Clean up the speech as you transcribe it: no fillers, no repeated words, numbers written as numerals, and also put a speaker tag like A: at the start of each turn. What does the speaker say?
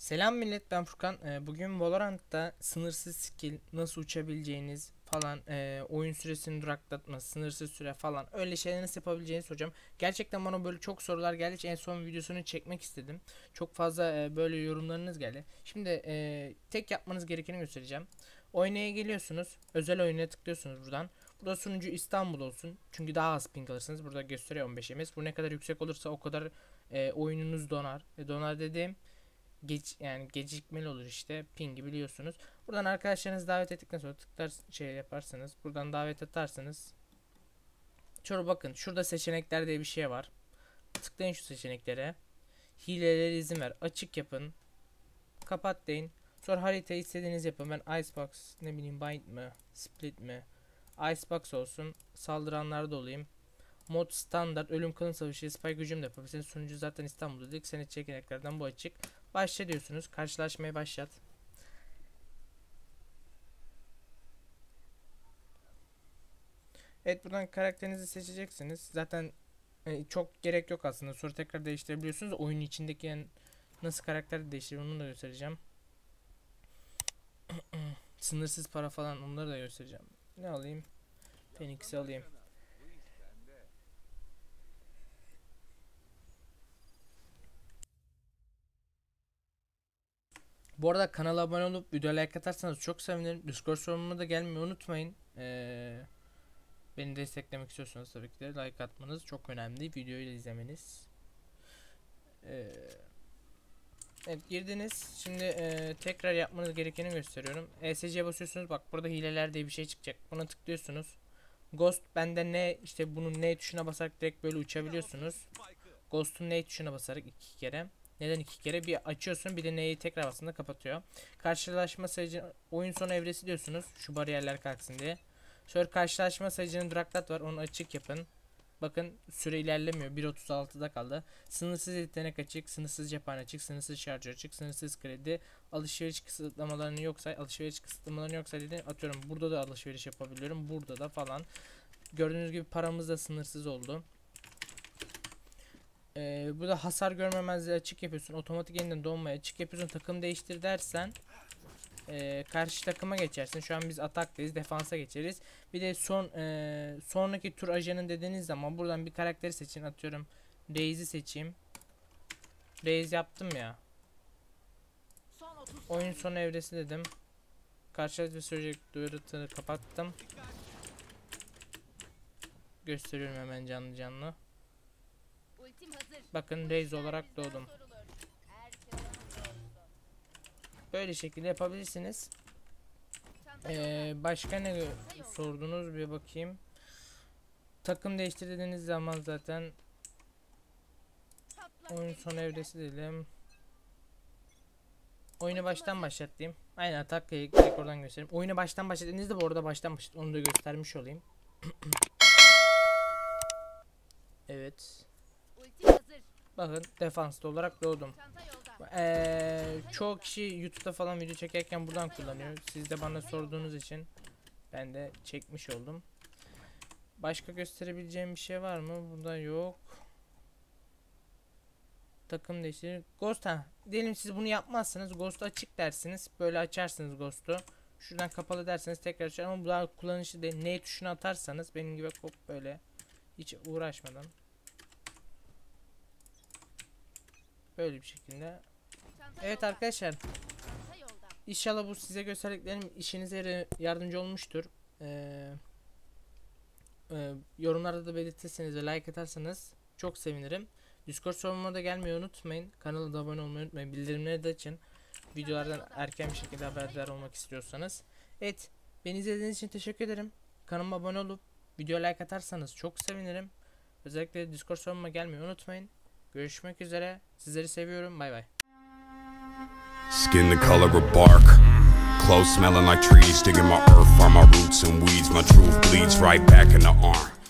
A: Selam millet, ben Furkan. Bugün Valorant'ta sınırsız skill, nasıl uçabileceğiniz falan, oyun süresini duraklatma, sınırsız süre falan öyle şeyler nasıl yapabileceğinizi soracağım. Gerçekten bana böyle çok sorular geldi. En son videosunu çekmek istedim. Çok fazla böyle yorumlarınız geldi. Şimdi tek yapmanız gerekeni göstereceğim. Oynaya geliyorsunuz. Özel oyuna tıklıyorsunuz buradan. Burada sunucu İstanbul olsun. Çünkü daha az ping alırsınız. Burada gösteriyor 15 ms. Bu ne kadar yüksek olursa o kadar oyununuz donar. Donar dediğim yani gecikmeli olur işte, pingi biliyorsunuz. Buradan arkadaşlarınızı davet ettikten sonra yaparsınız. Buradan davet atarsınız. Şurada bakın, şurada seçenekler diye bir şey var. Tıklayın şu seçeneklere. Hilelere izin ver. Açık yapın. Kapat deyin. Sonra haritayı istediğiniz yapın. Ben Icebox, ne bileyim, Bind mi, Split mi? Icebox olsun. Saldıranlarda olayım. Mod standart, ölüm kalım savaşı, spy gücüm de yapabilirsiniz. Sunucu zaten İstanbul'da dedik. Senin seçeneklerden bu açık. Başla diyorsunuz. Karşılaşmaya başlat. Evet, buradan karakterinizi seçeceksiniz. Zaten çok gerek yok aslında. Sonra tekrar değiştirebiliyorsunuz. Oyun içindeki yani nasıl karakter değiştirir onu da göstereceğim. Sınırsız para falan, onları da göstereceğim. Ne alayım? Phoenix'i alayım. Bu arada kanala abone olup videoya like atarsanız çok sevinirim. Discord sorunuma da gelmeyi unutmayın. Beni desteklemek istiyorsanız tabii ki de like atmanız çok önemli. Videoyu da izlemeniz. Evet, girdiniz. Şimdi tekrar yapmanız gerekeni gösteriyorum. ESC'ye basıyorsunuz. Bak, burada hileler diye bir şey çıkacak. Buna tıklıyorsunuz. Ghost bende ne, işte bunun ne tuşuna basarak direkt böyle uçabiliyorsunuz. Ghost'un ne tuşuna basarak 2 kere. Neden 2 kere? Bir açıyorsun, bir de neyi tekrar bastığında kapatıyor. Karşılaşma sayıcı oyun sonu evresi diyorsunuz. Şu bariyerler kalksın diye. Sonra karşılaşma sayıcının duraklat var. Onu açık yapın. Bakın süre ilerlemiyor. 1.36'da kaldı. Sınırsız yetenek açık. Sınırsız cephane açık. Sınırsız şarjör açık. Sınırsız kredi. Alışveriş kısıtlamalarını yoksa. Alışveriş kısıtlamalarını yoksa dedi. Atıyorum burada da alışveriş yapabiliyorum. Burada da falan. Gördüğünüz gibi paramız da sınırsız oldu. Burada hasar görmemezliği açık yapıyorsun. Otomatik yeniden donmaya açık yapıyorsun. Takım değiştir dersen karşı takıma geçersin. Şu an biz ataktayız. Defansa geçeriz. Bir de sonraki tur ajanın dediğiniz zaman buradan bir karakteri seçin. Atıyorum Reis'i seçeyim. Reis yaptım ya. Oyun sonu evresi dedim. Karşılaşma sürecek duyurusunu kapattım. Gösteriyorum hemen canlı canlı. Bakın, Reis olarak doğdum. Böyle şekilde yapabilirsiniz. Başka ne sordunuz, bir bakayım. Takım değiştirdiğiniz zaman zaten oyun son evresi dedim. Oyunu baştan başlat diyeyim. Aynen, atakla direkt oradan göstereyim. Oyunu baştan başladığınızda bu arada baştan başlat, onu da göstermiş olayım. Evet. Bakın, defanslı olarak doğdum. Çoğu kişi YouTube'da falan video çekerken buradan kullanıyor. Siz de bana sorduğunuz için ben de çekmiş oldum. Başka gösterebileceğim bir şey var mı? Burada yok. Takım değiştirir. Ghost, diyelim siz bunu yapmazsanız Ghost açık dersiniz. Böyle açarsınız Ghost'u. Şuradan kapalı derseniz tekrar açar, ama bu daha kullanışlı değil. N tuşuna atarsanız benim gibi hop böyle hiç uğraşmadan böyle bir şekilde. Evet arkadaşlar, İnşallah bu size gösterdiklerim işinize yardımcı olmuştur. Yorumlarda da belirtirseniz ve like atarsanız çok sevinirim. Discord sorunuma da gelmeyi unutmayın. Kanala da abone olmayı unutmayın. Bildirimleri de açın. Videolardan erken bir şekilde haberdar olmak istiyorsanız. Evet, beni izlediğiniz için teşekkür ederim. Kanalıma abone olup videoya like atarsanız çok sevinirim. Özellikle Discord sorunuma gelmeyi unutmayın. Görüşmek üzere. Sizleri seviyorum. Bay bay.
B: Skin the color of bark, clothes smelling like trees, digging my earth, find my roots and weeds, my truth bleeds right back in the arm.